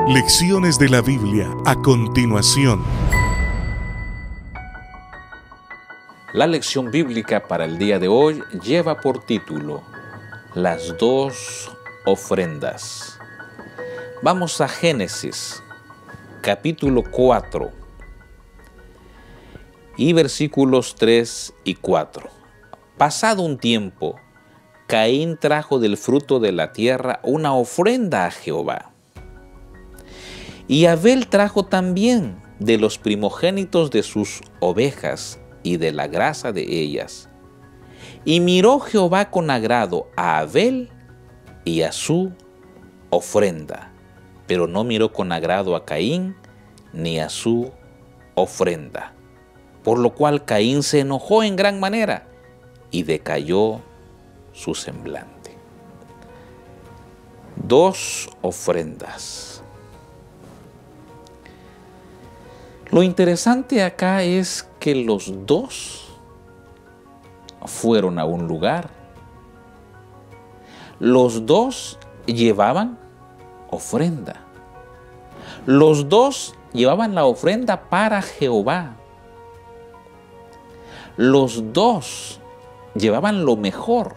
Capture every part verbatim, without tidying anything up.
Lecciones de la Biblia a continuación. La lección bíblica para el día de hoy lleva por título Las dos ofrendas. Vamos a Génesis, capítulo cuatro, y versículos tres y cuatro. Pasado un tiempo, Caín trajo del fruto de la tierra una ofrenda a Jehová. Y Abel trajo también de los primogénitos de sus ovejas y de la grasa de ellas. Y miró Jehová con agrado a Abel y a su ofrenda, pero no miró con agrado a Caín ni a su ofrenda. Por lo cual Caín se enojó en gran manera y decayó su semblante. Dos ofrendas. Lo interesante acá es que los dos fueron a un lugar. Los dos llevaban ofrenda. Los dos llevaban la ofrenda para Jehová. Los dos llevaban lo mejor.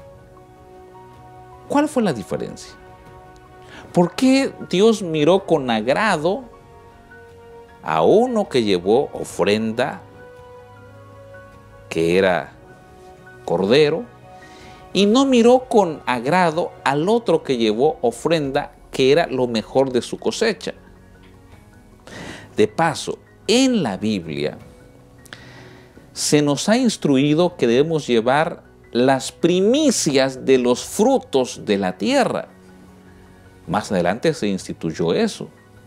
¿Cuál fue la diferencia? ¿Por qué Dios miró con agrado a uno que llevó ofrenda, que era cordero, y no miró con agrado al otro que llevó ofrenda, que era lo mejor de su cosecha? De paso, en la Biblia se nos ha instruido que debemos llevar las primicias de los frutos de la tierra. Más adelante se instituyó eso.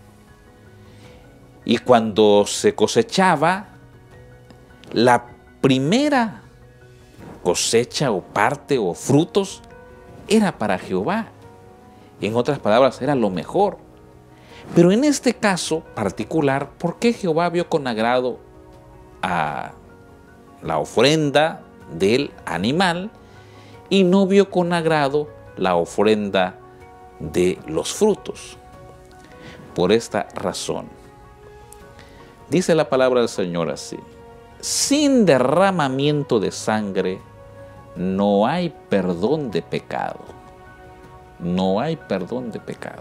Y cuando se cosechaba, la primera cosecha o parte o frutos era para Jehová. En otras palabras, era lo mejor. Pero en este caso particular, ¿por qué Jehová vio con agrado a la ofrenda del animal y no vio con agrado la ofrenda de los frutos? Por esta razón. Dice la palabra del Señor así: sin derramamiento de sangre no hay perdón de pecado. No hay perdón de pecado.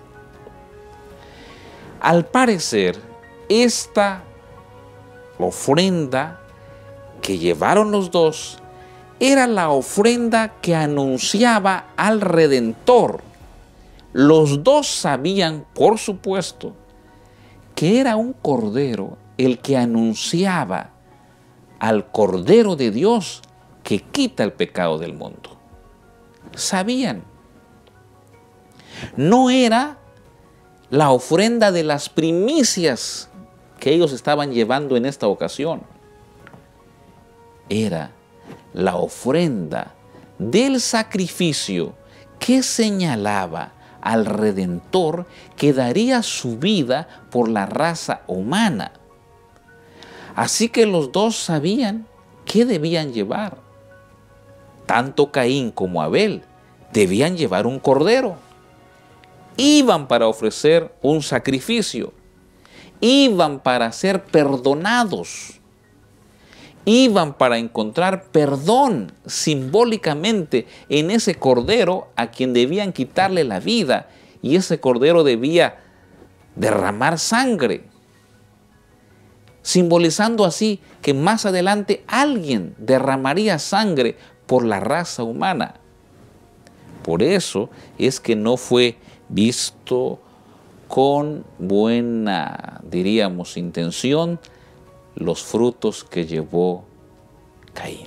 Al parecer, esta ofrenda que llevaron los dos era la ofrenda que anunciaba al Redentor. Los dos sabían, por supuesto, que era un cordero el que anunciaba al Cordero de Dios que quita el pecado del mundo. Sabían. No era la ofrenda de las primicias que ellos estaban llevando en esta ocasión. Era la ofrenda del sacrificio que señalaba al Redentor que daría su vida por la raza humana. Así que los dos sabían qué debían llevar. Tanto Caín como Abel debían llevar un cordero. Iban para ofrecer un sacrificio. Iban para ser perdonados. Iban para encontrar perdón simbólicamente en ese cordero a quien debían quitarle la vida, y ese cordero debía derramar sangre, simbolizando así que más adelante alguien derramaría sangre por la raza humana. Por eso es que no fue visto con buena, diríamos, intención los frutos que llevó Caín.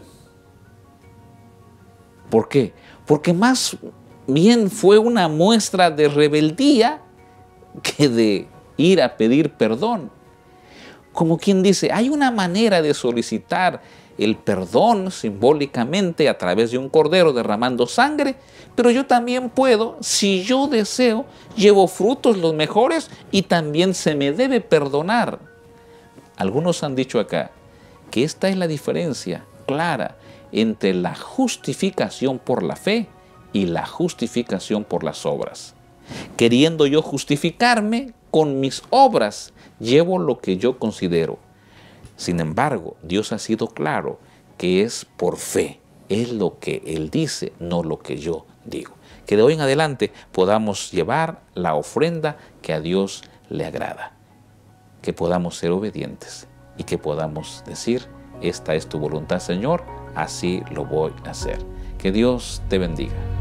¿Por qué? Porque más bien fue una muestra de rebeldía que de ir a pedir perdón. Como quien dice, hay una manera de solicitar el perdón simbólicamente a través de un cordero derramando sangre, pero yo también puedo, si yo deseo, llevo frutos los mejores y también se me debe perdonar. Algunos han dicho acá que esta es la diferencia clara entre la justificación por la fe y la justificación por las obras. Queriendo yo justificarme con mis obras llevo lo que yo considero. Sin embargo, Dios ha sido claro que es por fe, es lo que Él dice, no lo que yo digo. Que de hoy en adelante podamos llevar la ofrenda que a Dios le agrada, que podamos ser obedientes y que podamos decir, esta es tu voluntad, Señor, así lo voy a hacer. Que Dios te bendiga.